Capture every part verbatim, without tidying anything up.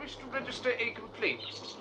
wish to register a complaint.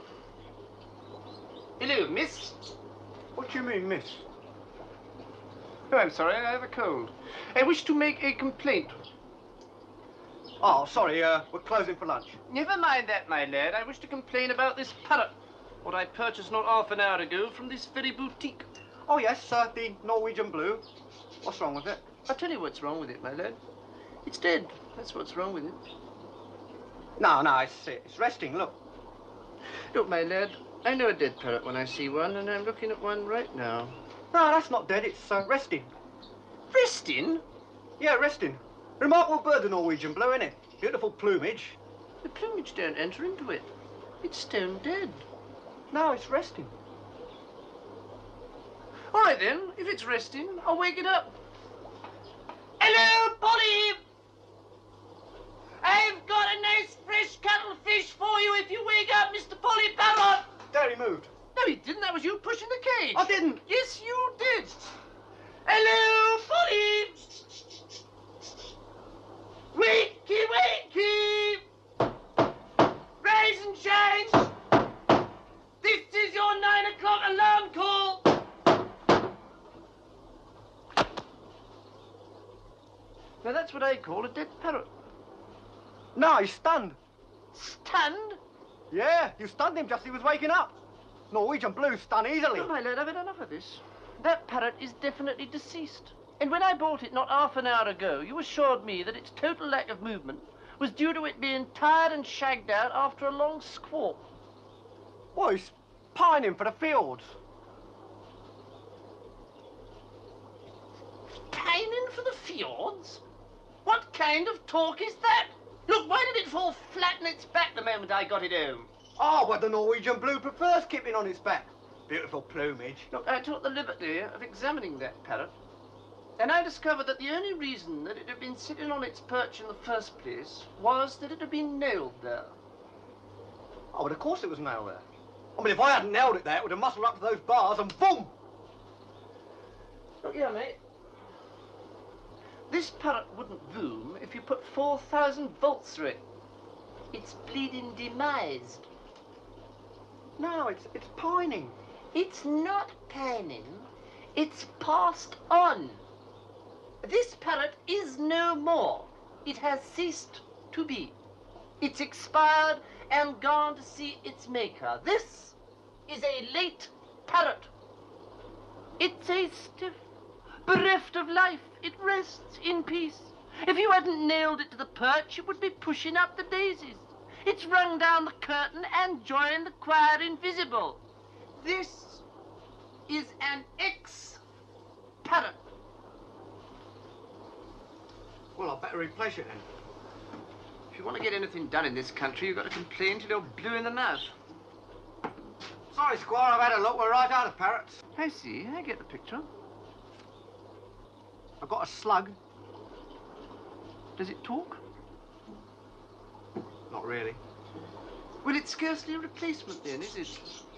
Hello, miss. What do you mean, miss? Oh, I'm sorry, I have a cold. I wish to make a complaint. Oh, sorry, uh, we're closing for lunch. Never mind that, my lad. I wish to complain about this parrot. What I purchased not half an hour ago from this very boutique. Oh, yes, uh, the Norwegian blue. What's wrong with it? I'll tell you what's wrong with it, my lad. It's dead. That's what's wrong with it. No, no, it's, it's resting, look. Look, my lad, I know a dead parrot when I see one, and I'm looking at one right now. No, that's not dead, it's uh, resting. Resting? Yeah, resting. Remarkable bird, the Norwegian blue, innit? Beautiful plumage. The plumage don't enter into it. It's stone dead. No, it's resting. All right, then. If it's resting, I'll wake it up. Hello, Polly! I've got a nice fresh cuttlefish for you if you wake up Mister Polly Parrot. There, he moved. No, he didn't. That was you pushing the cage. I didn't. Yes, you did. Hello, Polly! Wakey, wakey! Rise and shine! This is your nine o'clock alarm call! Now that's what I call a dead parrot. No, he's stunned. Stunned? Yeah, you stunned him just as he was waking up. Norwegian blue stun easily. Oh, my lad, I've had enough of this. That parrot is definitely deceased. And when I bought it not half an hour ago, you assured me that its total lack of movement was due to it being tired and shagged out after a long squawk. Well, he's pining for the fields. Pining for the fjords? What kind of talk is that? Look, why did it fall flat on its back the moment I got it home? Oh, well, the Norwegian blue prefers keeping on its back. Beautiful plumage. Look, I took the liberty of examining that parrot, and I discovered that the only reason that it had been sitting on its perch in the first place was that it had been nailed there. Oh, but of course it was nailed there. I mean, if I hadn't nailed it there, it would have muscled up to those bars and boom! Look here, mate. This parrot wouldn't boom if you put four thousand volts through it. It's bleeding demised. No, it's, it's pining. It's not pining. It's passed on. This parrot is no more. It has ceased to be. It's expired and gone to see its maker. This is a late parrot. It's a stiff, bereft of life. It rests in peace. If you hadn't nailed it to the perch, it would be pushing up the daisies. It's rung down the curtain and joined the choir invisible. This is an ex-parrot. Well, I'd better replace it then. If you want to get anything done in this country, you've got to complain till you're blue in the mouth. Sorry, Squire, I've had a look. We're right out of parrots. I see. I get the picture. I've got a slug. Does it talk? Not really. Well, it's scarcely a replacement then, is it?